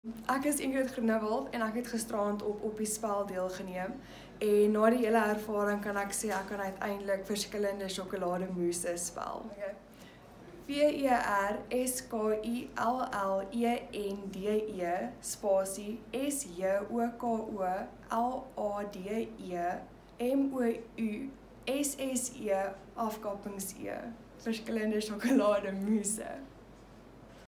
Ek is Ingrid Groenewald en ek het gisterand op die spel deelgeneem. En na die hele ervaring kan ek sê ek kan uiteindelik verskillende sjokolademousse spel. Okay. VERSKULLENDE spasie SJOKOLADEMOUSSE afkappings E. Verskillende sjokolademousse.